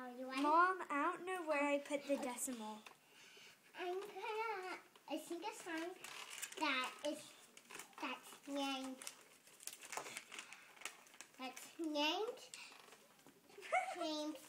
Are you ready? Mom, I don't know where I put the decimal. I think a song that's named named